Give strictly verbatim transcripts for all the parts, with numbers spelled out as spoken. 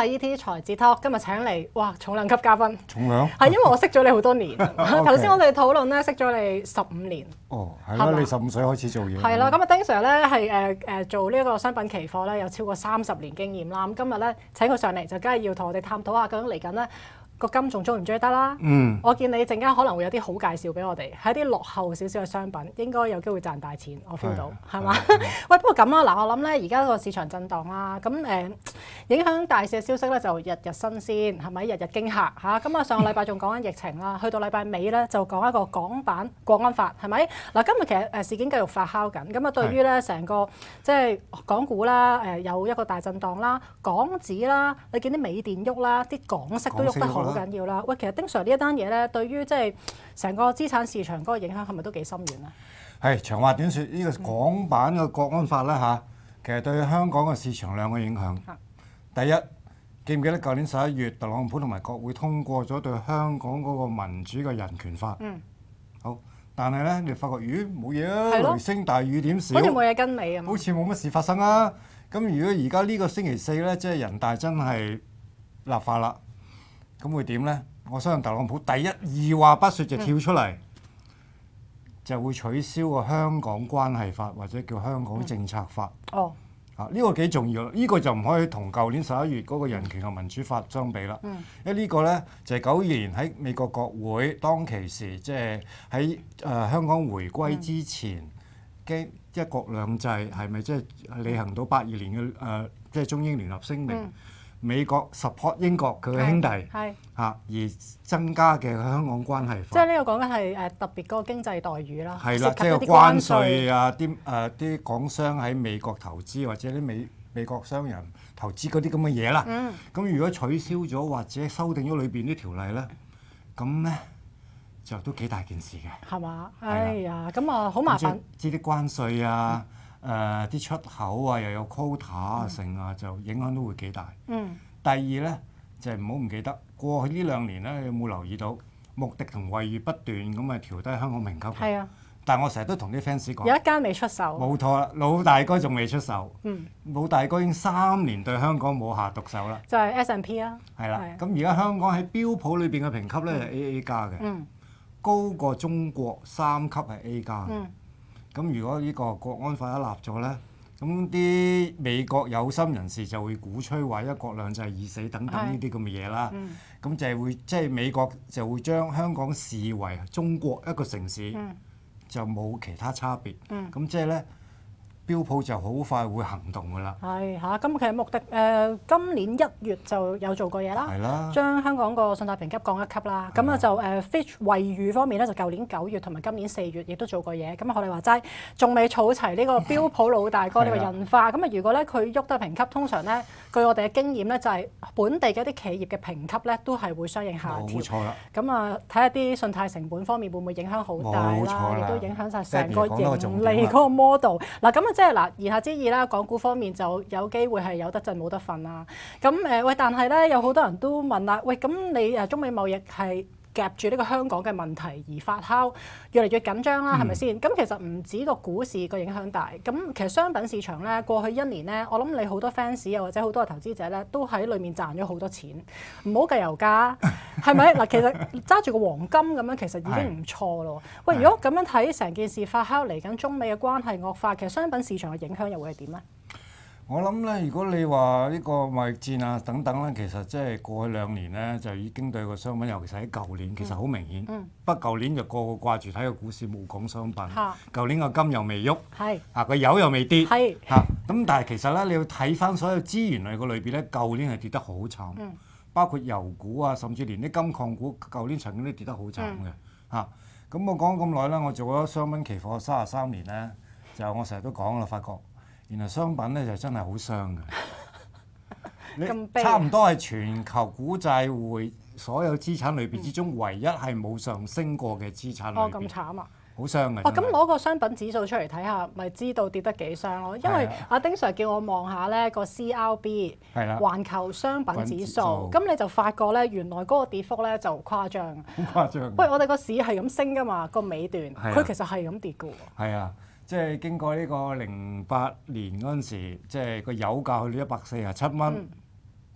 喺 E T 財智 Talk 今日請嚟，哇重量級嘉賓。 重量係因為我識咗你好多年，頭先我哋討論咧識咗你十五年。 哦，係啦，你十五歲開始做嘢。 係啦，咁啊丁 Sir 咧係誒誒做呢一個商品期貨咧有超過三十年經驗啦。咁今日咧請佢上嚟就梗係要同我哋探討下究竟嚟緊咧。個金仲追唔追得啦？嗯，我見你陣間可能會有啲好介紹俾我哋，係一啲落後少少嘅商品，應該有機會賺大錢，我 feel 到係嘛？喂，不過咁啊，嗱，我諗咧而家個市場震盪啦，咁誒、呃、影響大市嘅消息咧就日日新鮮，係咪？日日驚嚇嚇。咁啊上個禮拜仲講緊疫情啦，去到禮拜尾咧就講一個港版國安法，係咪？嗱，今日其實誒事件繼續發酵緊，咁啊對於咧成個即係港股啦，誒有一個大震盪啦，港紙啦，你見啲美電喐啦，啲港息都喐得好。好緊要啦！喂，其實丁 Sir 呢一單嘢咧，對於即係成個資產市場嗰個影響係咪都幾深遠啊？ 係長話短説，呢、這個港版嘅國安法咧嚇，其實對香港嘅市場兩個影響。第一，記唔記得舊年十一月特朗普同埋國會通過咗對香港嗰個民主嘅人權法？嗯。好，但係咧，你發覺咦冇嘢啊，雷聲大雨點少， 好似冇嘢跟尾啊， 好似冇乜事發生啊！咁如果而家呢個星期四咧，即係人大真係立法啦。咁會點呢？我相信特朗普第一二話不說就跳出嚟，嗯、就會取消個香港關係法或者叫香港政策法。嗯、哦，啊呢、呢個幾重要，呢、呢個就唔可以同舊年十一月嗰個人權及民主法相比啦。嗯、因為呢個呢，就係九二年喺美國國會當其時，即係喺誒香港回歸之前，嘅、嗯、一國兩制係咪即係履行到八二年嘅誒即係中英聯合聲明？嗯美國 support 英國佢嘅兄弟，係嚇而增加嘅香港關係法。 即係呢個講緊係誒特別嗰個經濟待遇啦， 係啦，即係關稅啊，啲誒啲港商喺美國投資或者啲美美國商人投資嗰啲咁嘅嘢啦。嗯。咁如果取消咗或者修訂咗裏邊啲條例咧，咁咧就都幾大件事嘅。係嘛？ 哎呀，咁啊好麻煩。 知啲關稅啊。嗯誒啲、呃、出口啊，又有 quota 啊，成啊，就影響都會幾大。嗯。第二咧就係唔好唔記得，過去呢兩年咧，有冇留意到穆迪同惠譽不斷咁啊調低香港評級？係啊。但係我成日都同啲 fans 講， 有一間未出手。 冇錯啦，老大哥仲未出手。嗯。老大哥已經三年對香港冇下毒手啦。 就係 S and P 啊。 係啦。咁而家香港喺標普裏邊嘅評級咧係 A A 加嘅。嗯。高過中國三級係 A 加嘅。嗯。咁如果呢個國安法一立咗咧，咁啲美國有心人士就會鼓吹話一國兩制已死等等呢啲咁嘅嘢啦。咁、嗯、就係會即係美國就會將香港視為中國一個城市，嗯、就冇其他差別。咁、嗯、即係咧。標普就好快會行動㗎啦。 係嚇，咁其實目的誒、呃、今年一月就有做過嘢啦， 啦將香港個信貸評級降一級啦。咁啊就誒 Fitch 惠譽方面咧，就舊年九月同埋今年四月亦都做過嘢。咁啊，我哋話齋仲未儲齊呢個標普老大哥呢個印花。咁啊，如果咧佢喐得評級，通常咧據我哋嘅經驗咧，就係、是、本地嘅一啲企業嘅評級咧，都係會相應下調。冇錯啦。咁啊，睇下啲信貸成本方面會唔會影響好大啦，亦都影響晒成個盈利嗰個 model。嗱咁啊。即係嗱，言下之意啦，港股方面就有機會係有得震冇得瞓啦。咁誒喂，但係咧有好多人都問啦，喂，咁你誒中美貿易係夾住呢個香港嘅問題而發酵，越嚟越緊張啦，係咪先？咁其實唔止個股市個影響大，咁其實商品市場咧過去一年咧，我諗你好多 fans 又或者好多嘅投資者咧，都喺裡面賺咗好多錢。唔好計油價，係咪？嗱，其實揸住個黃金咁樣，其實已經唔錯咯。喂，如果咁樣睇成件事發酵嚟緊，中美嘅關係惡化，其實商品市場嘅影響又會係點咧？ 我諗咧，如果你話呢個貿易戰啊等等咧，其實即係過去兩年咧，就已經對個商品，尤其是喺舊年，其實好明顯。嗯。不過舊年就個個掛住睇個股市，冇講商品。嚇。舊年個金又未喐。係。啊，個油又未跌。係。嚇。咁但係其實咧，你要睇翻所有資源類個類別咧，舊年係跌得好慘。嗯。包括油股啊，甚至連啲金礦股，舊年曾經都跌得好慘嘅。嚇。咁我講咁耐啦，我做咗商品期貨三十三年咧，就我成日都講啦，發覺。原來商品咧就真係好傷嘅，你差唔多係全球股債匯所有資產類別之中，唯一係冇上升過嘅資產類別。哦，咁慘啊！好傷嘅。哦，咁攞個商品指數出嚟睇下，咪知道跌得幾傷咯？因為阿丁 Sir 叫我望下咧個 C R B， 係啦，環球商品指數，咁你就發覺咧原來嗰個跌幅咧就誇張。好誇張。喂，我哋個市係咁升㗎嘛，個尾段，佢其實係咁跌㗎喎。係啊。即係經過呢個零八年嗰陣時，即係個油價去到一百四十七蚊，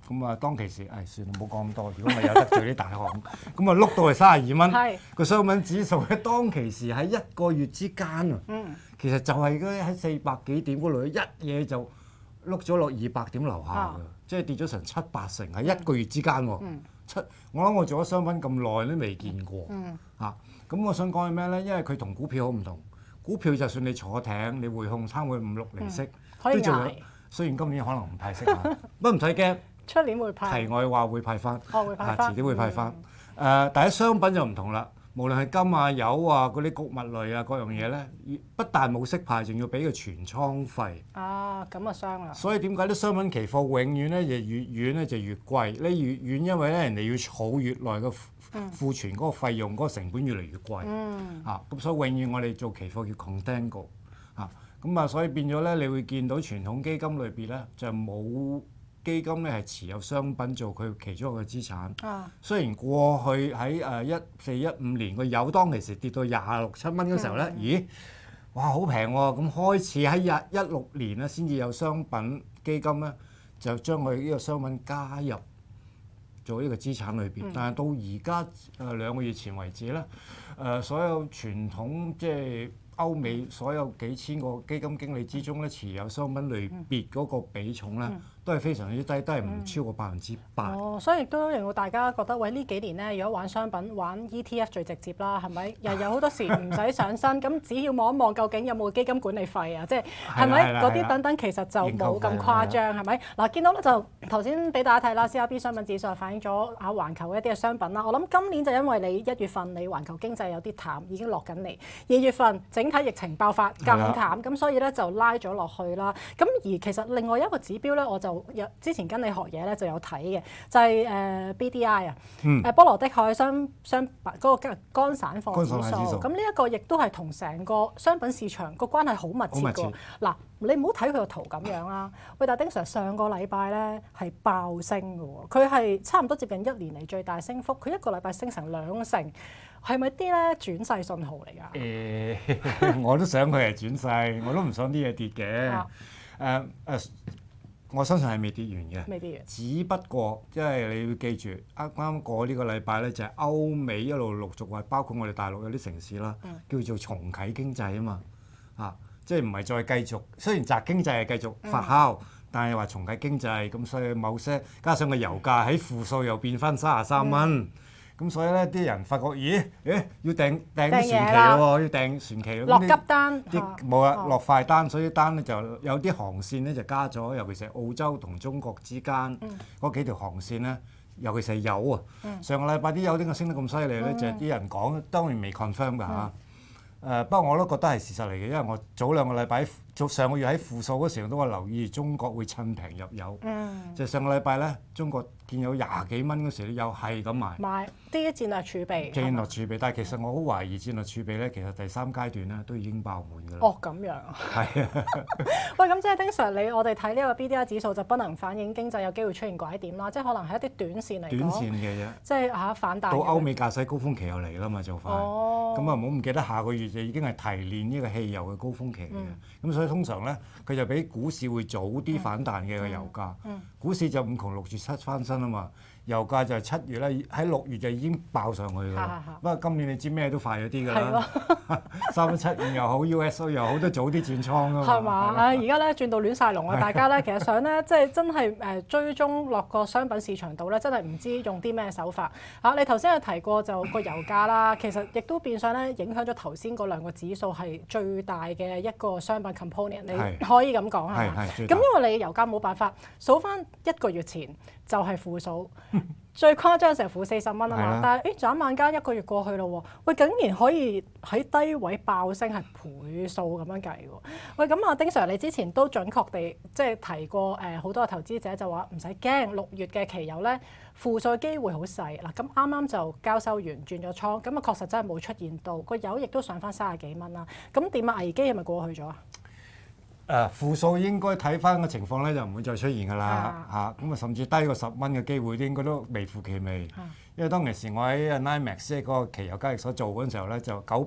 咁啊當其時，誒、哎、算啦，唔好講咁多。如果咪有得罪啲大行，咁啊碌到係三十二蚊，個商品指數咧當其時喺一個月之間啊，嗯、其實就係嗰喺四百幾點嗰度，一嘢就碌咗落二百點樓下㗎，啊、即係跌咗成七八成喺一個月之間喎。嗯、七，我諗我做咗商品咁耐都未見過。嗯。嚇、啊，咁我想講係咩咧？因為佢同股票好唔同。股票就算你坐艇，你匯控參會五六厘息， 可以捱。 雖然今年可能唔派息啊，不過唔使驚。 出年會派。題外話會派翻。 哦，會派翻。 遲啲會派翻。誒，第一商品就唔同啦。無論係金啊、油啊、嗰啲穀物類啊，各樣嘢咧，不但冇息派，仲要俾佢全倉費。啊， 咁啊傷啦。 所以點解啲商品期貨永遠咧就越遠咧就越貴？你越遠，因為咧人哋要儲越耐嘅庫存嗰個費用、嗰、嗰個成本越嚟越貴。嗯。啊，咁所以永遠我哋做期貨叫 contango。啊，咁啊，所以變咗咧，你會見到傳統基金裏邊咧就冇基金咧係持有商品做佢其中一個資產。啊。雖然過去喺誒一四一五年個油當其時跌到廿六七蚊嘅時候咧，嗯、咦？哇，好平喎！咁開始喺一一六年咧先至有商品基金咧，就將佢呢個商品加入做呢個資產裏邊。嗯、但係到而家誒兩個月前為止咧，誒、呃、所有傳統即係歐美所有幾千個基金經理之中咧，持有商品類別嗰個比重咧，嗯、都係非常之低，都係唔超過百分之八。 哦，所以亦都令到大家覺得，喂呢幾年咧，如果玩商品，玩 E T F 最直接啦，係咪？又有好多時唔使上身，咁只要望一望究竟有冇基金管理費啊，即係係咪嗰啲等等，其實就冇咁誇張，係咪？嗱，見到咧就頭先俾大家睇啦 ，C R B 商品指數反映咗啊環球一啲嘅商品啦。我諗今年就因為你一月份你環球經濟有啲淡，已經落緊嚟，二月份整體疫情爆發更淡，咁所以咧就拉咗落去啦。咁而其實另外一個指標咧，我就有之前跟你學嘢咧就有睇嘅，就係、是、誒、呃、B D I 啊、嗯，誒波羅的海商商品嗰個乾散貨指數。咁呢一個亦都係同成個商品市場個關係好密切㗎。嗱，你唔好睇佢個圖咁樣啦。喂，但係丁 Sir 上個禮拜咧係爆升㗎喎，佢係差唔多接近一年嚟最大升幅，佢一個禮拜升成兩成。係咪啲咧轉勢信號嚟㗎？誒、 欸，我都想佢係轉勢，我都唔想啲嘢跌嘅。誒誒、啊呃，我相信係未跌完嘅。 未跌完。只不過，即係你要記住，啱啱過呢個禮拜咧，就係、是、歐美一路陸續話，包括我哋大陸有啲城市啦，嗯、叫做重啟經濟啊嘛。啊，即係唔係再繼續？雖然宅經濟係繼續發酵，嗯、但係話重啟經濟，咁所以某些加上個油價喺負數又變翻三十三蚊。嗯咁所以咧，啲人發覺，咦？誒，要訂訂啲船期咯喎，要訂船期。 落急單。 啲冇啊，落快單，所以單咧就有啲航線咧就加咗，尤其是澳洲同中國之間嗰、嗯、幾條航線咧，尤其是油啊。嗯、上個禮拜啲油點解升得咁犀利咧？嗯、就係啲人講，當然未 confirm 㗎嚇。誒、嗯呃，不過我都覺得係事實嚟嘅，因為我早兩個禮拜，早上個月喺負數嗰時候都話留意中國會趁平入油。嗯。就上個禮拜咧，中國見有廿幾蚊嗰時啲油係咁賣。買。啲戰略儲備，戰略儲備，但係其實我好懷疑戰略儲備咧，其實第三階段咧都已經爆滿㗎啦。 哦，咁樣。係啊。喂，咁即係丁 Sir，你我哋睇呢個 B D I 指數就不能反映經濟有機會出現拐點啦，即係可能係一啲短線嚟講。短線嘅啫。即係嚇反彈。到歐美駕駛高峰期又嚟啦嘛，就快。哦。咁啊，唔好唔記得下個月就已經係提煉呢個汽油嘅高峰期嘅。咁、嗯、所以通常咧，佢就比股市會早啲反彈嘅個油價。嗯嗯、股市就五窮六絕七翻身啊嘛。油價就係七月咧，喺六月就已經爆上去㗎啦。不過今年你知咩都快咗啲㗎啦。三七五又好 ，U S O 又好，都早啲轉倉㗎嘛。係嘛？啊！而家咧轉到亂晒龍啊！大家咧其實想咧，即係真係誒追蹤落個商品市場度咧，真係唔知用啲咩手法嚇。你頭先有提過就個油價啦，其實亦都變相咧影響咗頭先嗰兩個指數係最大嘅一個商品 component，你可以咁講係嘛？咁因為你油價冇辦法數翻一個月前。就係負數，最誇張成負四十蚊啊嘛！但係誒轉眼間一個月過去咯喎，喂竟然可以喺低位爆升係倍數咁樣計喎！喂咁啊，丁 Sir 你之前都準確地即係提過誒，好多嘅投資者就話唔使驚，六月嘅期油咧負數嘅機會好細嗱。咁啱啱就交收完轉咗倉，咁啊確實真係冇出現到個油亦都上翻三十幾蚊啦。咁點啊？危機係咪過去咗啊？誒、uh, 負數應該睇翻個情況咧，就唔會再出現㗎啦嚇，咁啊、嗯、甚至低過十蚊嘅機會應該都微乎其微，嗯、因為當其時我喺 NYMEX 即係嗰個期油交易所做嗰陣時候咧，就九八年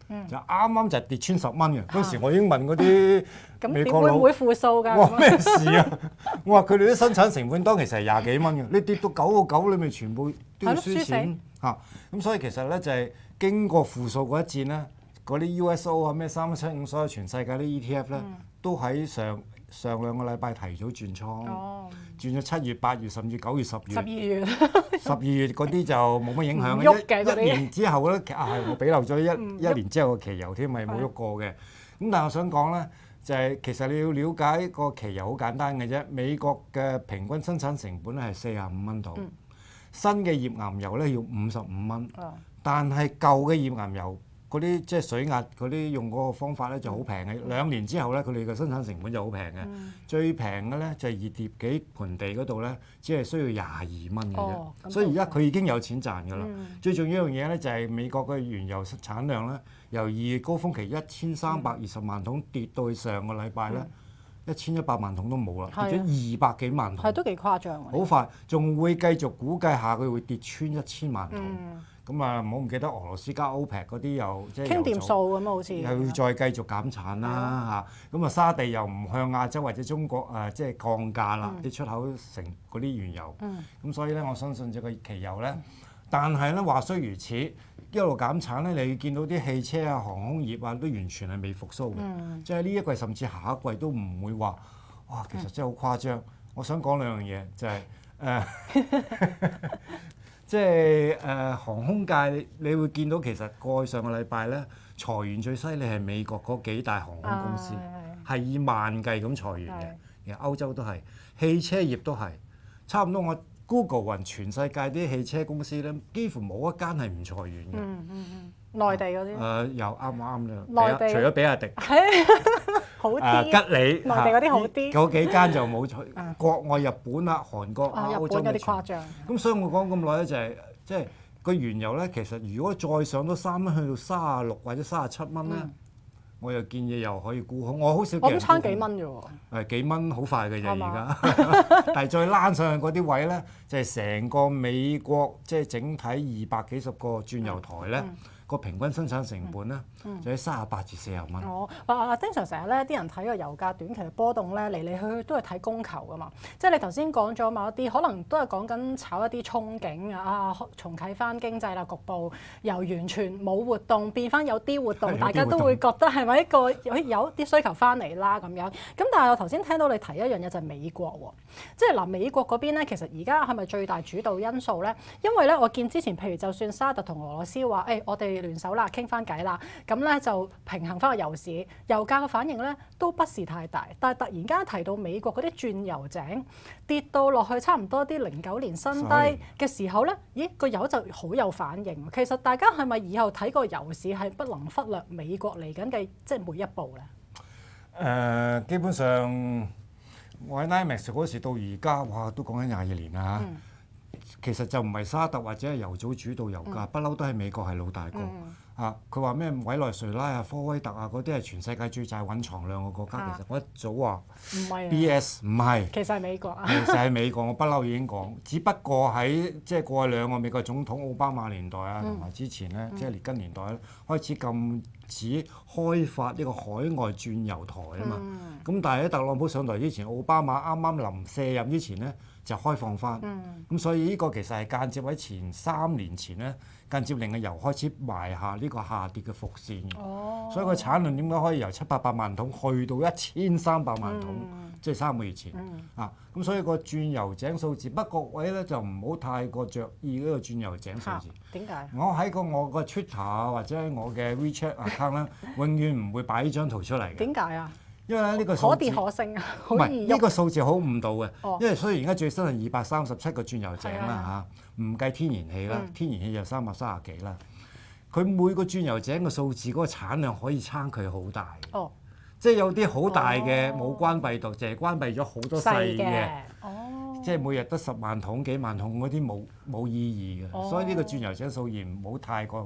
就啱啱就跌穿十蚊嘅。嗰時我已經問嗰啲咁美國佬， 點會唔會負數㗎？ 我話咩事啊？我話佢哋啲生產成本當其實係廿幾蚊嘅，你跌到九個九，你咪全部都要輸錢嚇。咁所以其實咧就係經過負數嗰一戰咧，嗰啲 U S O 啊咩三一七五所有全世界啲 E T F 咧，都喺上上兩個禮拜提早轉倉， 哦、 轉咗七月、八月甚至九月、十月。 十二月。 十二月嗰啲就冇乜影響嘅。 一一年之後咧，啊係我俾漏咗一一年之後嘅期油添，咪冇喐過嘅。咁但係我想講咧，就係、是、其實你要了解個期油好簡單嘅啫。美國嘅平均生產成本咧係四十五蚊度，嗯、新嘅頁岩油咧要五十五蚊，嗯、但係舊嘅頁岩油嗰啲即係水壓嗰啲用嗰個方法咧就好平嘅。嗯、兩年之後咧，佢哋嘅生產成本就好平嘅。嗯、最平嘅咧就係熱碟幾盆地嗰度咧，只係需要廿二蚊嘅啫。哦、所以而家佢已經有錢賺㗎啦。嗯、最重要一樣嘢咧就係美國嘅原油產量咧，由二月高峰期一千三百二十萬桶跌到去上個禮拜咧一千一百萬桶都冇啦，跌咗二百幾萬桶。 係都幾誇張。 好快，仲會繼續估計下佢會跌穿一千萬桶。嗯咁啊，唔好唔記得俄羅斯加 OPEC 嗰啲又即係傾掂數咁啊，好似又要再繼續減產啦嚇。咁啊，沙地又唔向亞洲或者中國誒即係降價啦，啲、嗯、出口成嗰啲原油。咁、嗯、所以咧，我相信這個期油咧，但係咧話雖如此，一路減產咧，你見到啲汽車啊、航空業啊都完全係未復甦嘅。嗯、即係呢一季甚至下一季都唔會話，哇！其實真係好誇張。嗯、我想講兩樣嘢，就係、是、誒。呃即係誒、呃、航空界，你，你會見到其實過去上個禮拜咧，裁員最犀利係美國嗰幾大航空公司，係、啊、以萬計咁裁員嘅。其實歐洲都係，汽車業都係，差唔多我 Google 雲全世界啲汽車公司咧，幾乎冇一間係唔裁員嘅。嗯嗯嗯， 內地嗰啲誒又啱啱啦， 內地除咗比亞迪。 好啲、 啊、吉利， 內地嗰啲好啲， 嗰幾間就冇除。國外日本啊、韓國啊、歐洲有啲誇張。 咁所以我講咁耐咧，就係即係個原油咧，其實如果再上到三蚊，去到三十六或者三十七蚊咧，嗯、我又建議又可以沽空。我好少見人沽空。 我咁差幾蚊啫喎。 係幾蚊好快嘅啫，而家吧。 但係再拉上去嗰啲位咧，就係、是、成個美國即係、就是、整體二百幾十個轉油台咧。嗯嗯個平均生產成本咧，嗯、就喺三十八至四十蚊。 哦，啊，經常成日咧，啲人睇個油價短期嘅波動咧，嚟嚟去去都係睇供求噶嘛。即係你頭先講咗某一啲，可能都係講緊炒一啲憧憬啊，啊，重啟翻經濟啦，局部由完全冇活動變翻有啲活動，大家都會覺得係咪一個有有啲需求翻嚟啦咁樣。咁但係我頭先聽到你提一樣嘢就係美國喎，即係嗱美國嗰邊咧，其實而家係咪最大主導因素咧？因為咧，我見之前譬如就算沙特同俄羅斯話，誒、哎、我哋聯手啦，傾翻偈啦，咁咧就平衡翻個油市，油價嘅反應咧都不是太大，但係突然間提到美國嗰啲鑽油井跌到落去差唔多啲零九年新低嘅時候咧，咦個油就好有反應。其實大家係咪以後睇個油市係不能忽略美國嚟緊嘅即係每一步咧？ 誒、呃，基本上我喺 NYMEX 嗰時到而家，哇都講緊廿二年啦嚇。嗯、其實就唔係沙特或者係油組主導油價，不嬲、嗯、都係美國係老大哥。嗯啊！佢話咩？委內瑞拉啊、科威特啊嗰啲係全世界最大蘊藏量嘅國家。啊、其實我一早話唔係 B S 唔係， 其實係美國啊。 其實係美國，我不嬲已經講。只不過喺即係過去兩個美國總統奧巴馬年代啊，同埋、嗯、之前咧，嗯、即係列根年代咧，開始禁止開發呢個海外鑽油台啊嘛。咁、嗯、但係喺特朗普上台之前，奧巴馬啱啱臨卸任之前咧，就開放翻。咁、嗯、所以呢個其實係間接喺前三年前咧。間接令嘅油開始埋下呢個下跌嘅伏線嘅，哦、所以個產量點解可以由七八百萬桶去到一千三百萬桶，嗯、即係三個月前、嗯、啊！咁所以個鑽油井數字，不過位咧就唔好太過着意嗰個鑽油井數字。 點解？ 我喺個我個 Twitter 啊或者我嘅 WeChat account 咧，永遠唔會擺呢張圖出嚟嘅。點解啊？因為咧呢個數字可跌可升啊， 唔係呢個數字好誤導嘅。哦、因為雖然而家最新係二百三十七個鑽油井啦嚇，唔計天然氣啦，嗯、天然氣就三百三十幾啦。佢每個鑽油井嘅數字嗰個產量可以差距好大。哦，即係有啲好大嘅冇關閉到，淨係關閉咗好多細嘅。哦，即係每日得十萬桶幾萬桶嗰啲冇冇意義嘅，哦、所以呢個鑽油井數字唔好太過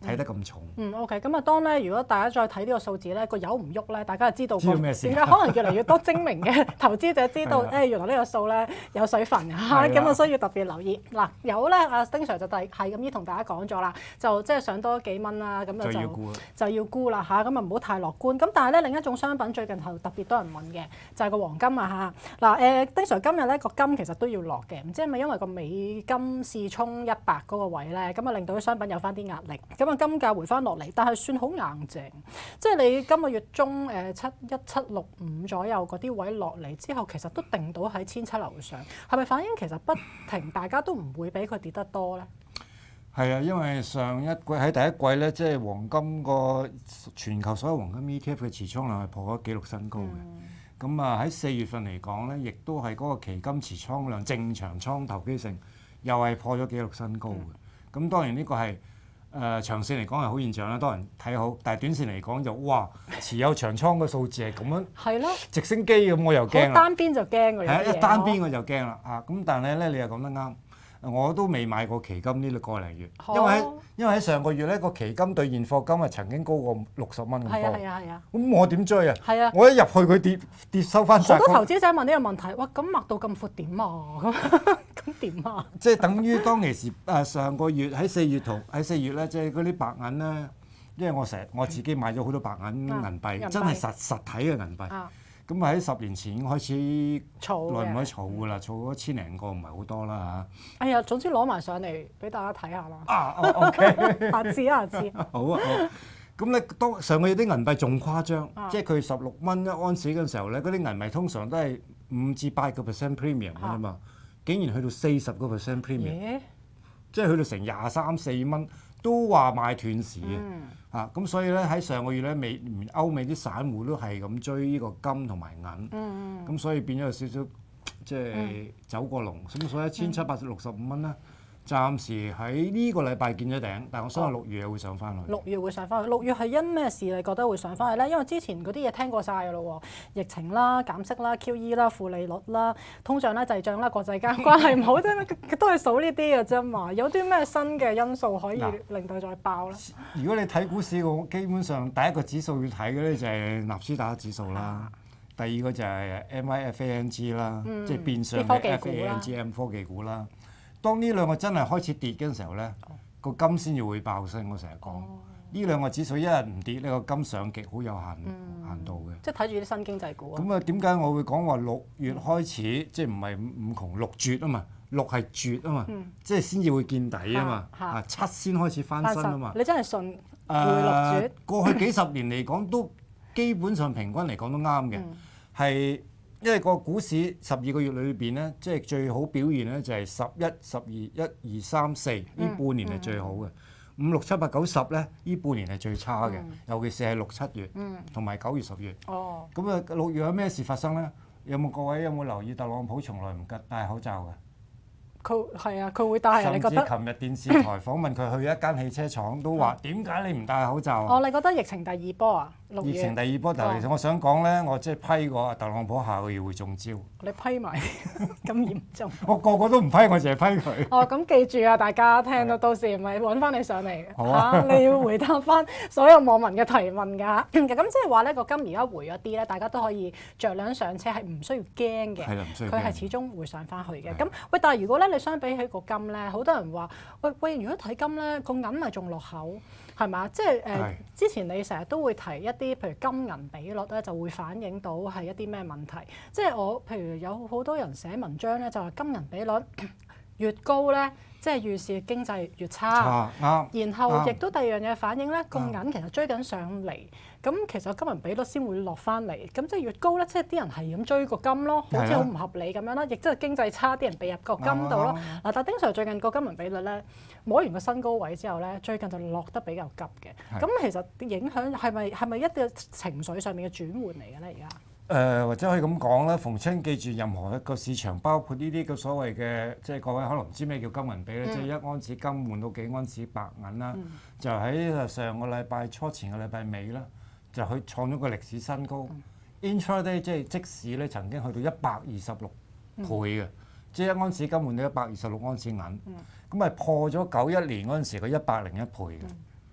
睇得咁重。 嗯，OK，咁啊，當咧如果大家再睇呢個數字咧，個油唔喐咧，大家就知道知道咩事點解可能越嚟越多精明嘅投資者知道，誒原來呢個數咧有水分啊，咁啊需要特別留意。嗱，油咧阿丁 Sir 就係係咁依同大家講咗啦，就即係上多幾蚊啦，咁就就就要沽啦嚇，咁啊唔好太樂觀。咁但係咧另一種商品最近係特別多人問嘅，就係個黃金啊嚇。嗱誒，丁 Sir 今日咧個金其實都要落嘅，唔知係咪因為個美金試衝一百嗰個位咧，咁啊令到啲商品有翻啲壓力，咁啊金價回翻落嚟，但係算好硬淨，即係你今個月中誒七一七六五左右嗰啲位落嚟之後，其實都定到喺千七樓上，係咪反映其實不停大家都唔會俾佢跌得多咧？ 係啊，因為上一季喺第一季咧，即係黃金個全球所有黃金 E T F 嘅持倉量係破咗紀錄新高嘅。咁啊喺四月份嚟講咧，亦都係嗰個期金持倉量正常倉投機性又係破咗紀錄新高嘅。咁、嗯、當然呢個係誒、呃、長線嚟講係好現象啦，多人睇好。但係短線嚟講就哇，持有長倉嘅數字係咁樣，係咯，直升機咁我又驚啦。 單邊就驚㗎， 係一單邊我就驚啦啊！咁但係咧，你又講得啱。我都未買過期金呢個零月，因為喺因為喺上個月咧個期金對現貨金係曾經高過六十蚊咁多。係啊係啊係啊！咁我點追啊？係啊！我一入去佢跌跌收翻晒。 好多投資者問呢個問題，哇！咁擘到咁闊點啊？咁咁點啊？ 即係等於當其時誒上個月喺四月同喺四月咧，即係嗰啲白銀咧，因為我成日我自己買咗好多白銀銀幣，真係實實體嘅銀幣。咁喺十年前已經開始儲，耐唔可以儲㗎啦，儲咗千零個唔係好多啦嚇。 哎呀，總之攞埋上嚟俾大家睇下啦。 啊 ，OK， 下次啊，下次。 好啊好。咁咧，當上個月啲銀幣仲誇張，啊、即係佢十六蚊一安士嗰陣時候咧，嗰啲銀幣通常都係五至八個 percent premium 㗎嘛，啊、竟然去到四十個 percent premium，即係去到成廿三四蚊。都話賣斷市嘅，嚇咁、嗯啊、所以咧喺上個月咧美歐美啲散戶都係咁追呢個金同埋銀，咁、嗯嗯、所以變咗有少少即係、嗯、走過龍，咁所以一千七百六十五蚊啦。暫時喺呢個禮拜見咗頂，但我相信六月會上翻去。 六月會上翻去，六月係因咩事你覺得會上翻去咧？因為之前嗰啲嘢聽過晒㗎咯喎，疫情啦、減息啦、Q E 啦、負利率啦、通脹啦、滯脹啦、國際間關係唔好啫，都係數呢啲嘅啫嘛。有啲咩新嘅因素可以令到佢再爆咧？ 如果你睇股市，我基本上第一個指數要睇嘅咧就係納斯達克指數啦，啊、第二個就係 M I F A N G 啦，嗯、即係變相嘅 F A N G M 科技股啦。當呢兩個真係開始跌嘅時候咧，個、oh. 金先至會爆升。我成日講，呢、oh. 兩個指數一日唔跌，呢、呢個金上極好有限、mm. 限度嘅。 即係睇住啲新經濟股啊。 咁啊，點解我會講話六月開始，嗯、即係唔係五窮六絕啊嘛？六係絕啊嘛，嗯、即係先至會見底啊嘛。啊，啊七先開始翻身啊嘛。 你真係信會六絕？ 誒，過去幾十年嚟講都基本上平均嚟講都啱嘅，係、嗯。因為個股市十二個月裏邊咧，即係最好表現咧就係十一、十二、一二三四呢半年係最好嘅。五六七八九十咧，呢半年係最差嘅，嗯、尤其是係六七月同埋九月十月。哦，咁啊六月有咩事發生咧？有冇各位有冇留意特朗普從來唔戴戴口罩嘅？ 佢係啊，佢會戴啊！你覺得？ 甚至琴日電視台訪問佢去一間汽車廠，都話點解你唔戴口罩啊？ 哦，你覺得疫情第二波啊？ 疫情第二波，但係其實我想講咧，我即係批過特朗普下個月會中招。 你批埋咁嚴重？ 我個個都唔批，我淨係批佢。 哦，咁記住啊，大家聽到到時咪揾翻你上嚟嚇、 啊啊，你要回答翻所有網民嘅提問㗎。咁即係話咧，個金而家回咗啲咧，大家都可以着兩上車，係唔需要驚嘅。 係啦，唔需要。 佢係始終會上翻去嘅。咁喂，但係如果咧你相比起個金咧，好多人話喂喂，如果睇金咧，個銀咪仲落後。係嘛？即係誒，呃、是之前你成日都會提一啲，譬如金銀比率咧，就會反映到係一啲咩問題。即係我譬如有好多人寫文章咧，就話金銀比率越高咧，即係預示經濟越差。 差然後亦都第二樣嘢反映咧，個銀其實追緊上嚟，咁其實金銀比率先會落翻嚟。咁即係越高咧，即係啲人係咁追個金咯，好似好唔合理咁樣啦。亦即係經濟差，啲人避入個金度咯。嗱、啊，但係丁 Sir最近個金銀比率咧，摸完個新高位之後咧，最近就落得比較急嘅。咁其實影響係咪係咪一個情緒上面嘅轉換嚟嘅咧？而家？ 誒、呃、或者可以咁講啦，逢親記住任何一個市場，包括呢啲嘅所謂嘅，即係各位可能唔知咩叫金銀比咧，嗯、即係一安士金換到幾安士白銀啦，嗯、就喺上個禮拜初前個禮拜尾啦，就去創咗個歷史新高。嗯、Intraday 即係即使咧曾經去到一百二十六倍嘅，嗯、即係一安士金換到一百二十六安士銀，咁咪、嗯、破咗九一年嗰陣時嘅一百零一倍嘅。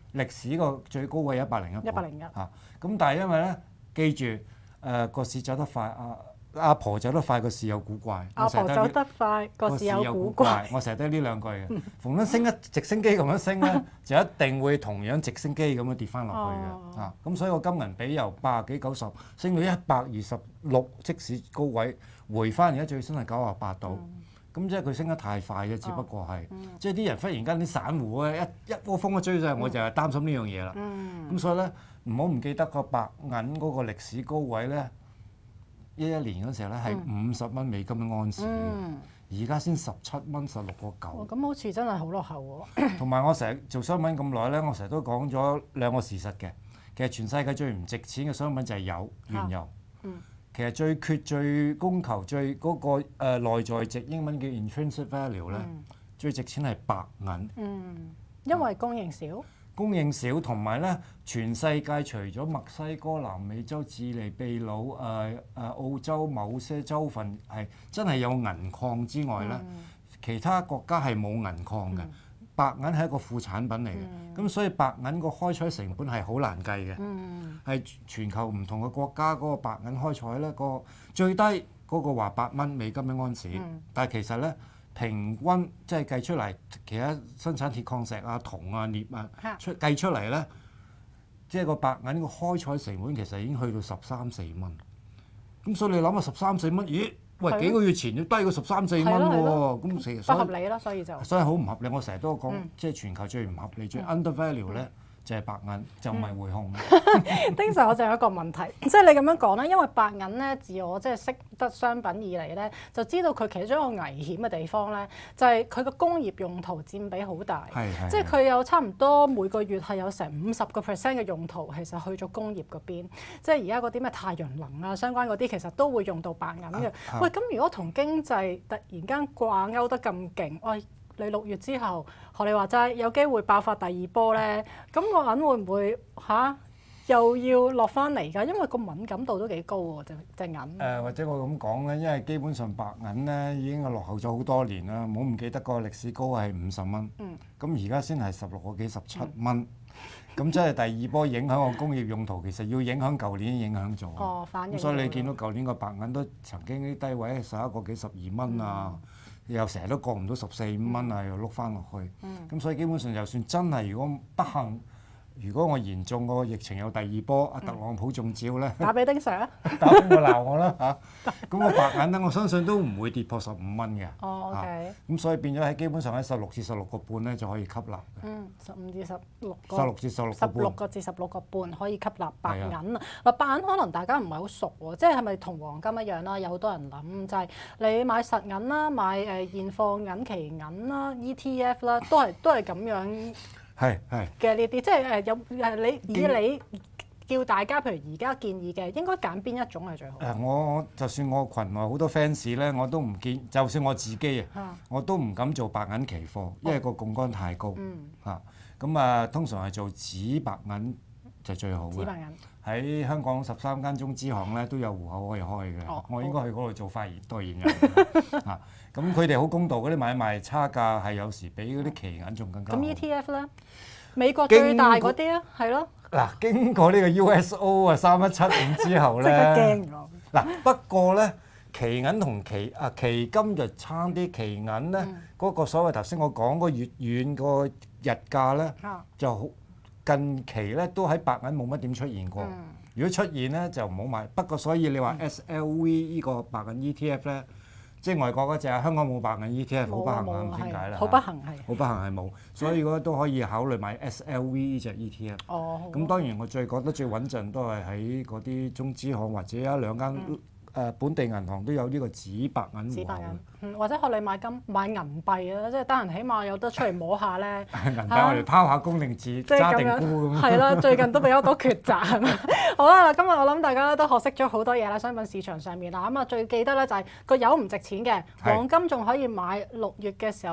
歷史個最高位一百零一， 一百零一嚇。咁但係因為咧，記住誒個市走得快，阿阿婆走得快，個市有古怪。 阿婆走得快，個市有古怪。 我成日都係呢兩句嘅。逢得升一直升機咁樣升咧，就一定會同樣直升機咁樣跌翻落去嘅。嚇，咁所以個金銀比由八十幾九十升到一百二十六，即使高位回翻而家最新係九十八度。咁即係佢升得太快啫，只不過係，即係啲人忽然間啲散戶咧一一窩蜂咁追上，我就係擔心呢樣嘢啦。咁所以咧，唔好唔記得個白銀嗰個歷史高位咧，一一年嗰時候咧係五十蚊美金嘅安士，而家先十七蚊十六個九。 咁好似真係好落後喎。 同埋我成日做商品咁耐咧，我成日都講咗兩個事實嘅。其實全世界最唔值錢嘅商品就係油，原油。其實最缺、最供求、最嗰、那個誒、呃、內在值，英文叫 intrinsic value 咧，嗯、最值錢係白銀。 嗯，因為供應少。 供應少，同埋咧，全世界除咗墨西哥、南美洲、智利、秘魯、誒、呃、誒澳洲某些州份係真係有銀礦之外咧，嗯、其他國家係冇銀礦嘅。嗯、白銀係一個副產品嚟嘅，咁、嗯、所以白銀個開採成本係好難計嘅，係、嗯、全球唔同嘅國家嗰個白銀開採咧，個最低嗰個話八蚊美金一安士，嗯、但係其實咧平均即係計出嚟，其他生產鐵礦石啊、銅啊、鎳啊出計出嚟咧，即係個白銀個開採成本其實已經去到十三四蚊，咁所以你諗下十三四蚊，咦？喂，幾個月前要低過十三四蚊喎，咁其實不合理啦，所以就所以好唔合理。我成日都講， 嗯、 即係全球最唔合理、最 undervalue 咧，就係白銀，就唔係匯控。 丁 Sir，我就有一個問題，即係你咁樣講咧，因為白銀咧，自我即係識得商品以嚟咧，就知道佢其中一個危險嘅地方咧，就係佢個工業用途佔比好大，即係佢有差唔多每個月係有成五十個 percent 嘅用途，其實去咗工業嗰邊，即係而家嗰啲咩太陽能啊相關嗰啲，其實都會用到白銀嘅。啊啊、喂，咁如果同經濟突然間掛鈎得咁勁，喂？你六月之後學你話齋有機會爆發第二波咧，咁個銀會唔會嚇、啊、又要落翻嚟㗎？因為個敏感度都幾高喎，隻隻銀。誒、 呃、或者我咁講咧，因為基本上白銀咧已經係落後咗好多年啦，唔好唔記得個歷史高係五十蚊。嗯。咁而家先係十六個幾十七蚊，咁即係第二波影響個工業用途，其實要影響舊年影響咗。 哦，反應。 咁所以你見到舊年個白銀都曾經啲低位係十一個幾十二蚊啊。嗯又成日都過唔到十四五蚊啊，又碌翻落去。咁、嗯、所以基本上就算真係如果不幸，如果我嚴重個疫情有第二波，阿、嗯、特朗普中招咧， 打俾丁 Sir 啊， 打邊個鬧我啦嚇？咁個白銀咧，我相信都唔會跌破十五蚊嘅。 哦 OK。咁、 啊、所以變咗喺基本上喺十六至十六個半咧就可以吸納。 嗯，十五至十六個。 十六至十六個半。 十六個至十六個半可以吸納白銀啊！嗱，白銀可能大家唔係好熟喎，即係係咪同黃金一樣啦？有好多人諗就係、是、你買實銀啦，買誒現貨銀、期銀啦、E T F 啦，都係都係咁樣。係係嘅呢啲，即係誒有誒你以你叫大家，譬如而家建議嘅，應該揀邊一種係最好？誒，我就算我群內好多 fans 咧，我都唔建，就算我自己啊，我都唔敢做白銀期貨，因為個槓桿太高嚇。咁啊，通常係做紙白銀就最好嘅。紙白銀喺香港十三間中資行咧都有戶口可以開嘅，我應該去嗰度做發言代言人嚇。咁佢哋好公道，嗰啲買賣差價係有時比嗰啲期銀仲更加好。咁 E T F 咧，美國最大嗰啲啊，係咯。嗱，經過呢個 U S O 啊三一七五之後咧，驚嗱，不過咧期銀同期啊期金就差啲，期銀咧嗰個所謂頭先我講個月遠個日價咧就好。近期咧都喺白銀冇乜點出現過，嗯、如果出現咧就唔好買。不過所以你話 S L V 呢個白銀 E T F 咧，即係外國嗰隻，香港冇白銀 E T F，好不幸啊，唔知點解啦。好不幸係。好不幸係冇，所以如果都可以考慮買 S L V 呢隻 E T F。哦。咁當然我最覺得最穩陣都係喺嗰啲中資行或者一兩間。嗯誒本地銀行都有呢個紙白銀戶口嘅，嗯，或者學你買金買銀幣啊，即係得閒起碼有得出嚟摸下咧。銀幣我哋拋下公定字，揸定沽咁。係啦，最近都比較多抉擇係咪？好啦，今日我諗大家都學識咗好多嘢啦，商品市場上面啦，咁啊最記得咧就係個油唔值錢嘅，黃金仲可以買六月嘅時候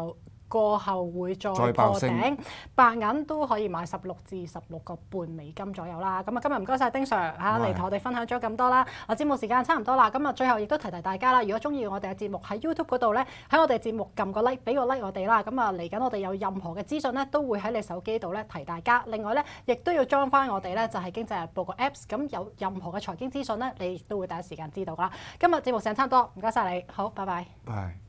過後會再再爆破升頂，白銀都可以買十六至十六個半美金左右啦。咁啊，今日唔該晒丁 Sir 嚇嚟同我哋分享咗咁多啦。啊，節目時間差唔多啦，咁啊，最後亦都提提大家啦。如果中意我哋嘅節目喺 YouTube 嗰度咧，喺我哋節目撳個 like，俾個 like 我哋啦。咁啊，嚟緊我哋有任何嘅資訊咧，都會喺你手機度咧提大家。另外咧，亦都要裝翻我哋咧就係經濟日報個 Apps，咁有任何嘅財經資訊咧，你亦都會第一時間知道噶啦。今日節目時間差唔多，唔該晒你，好，拜拜。 係。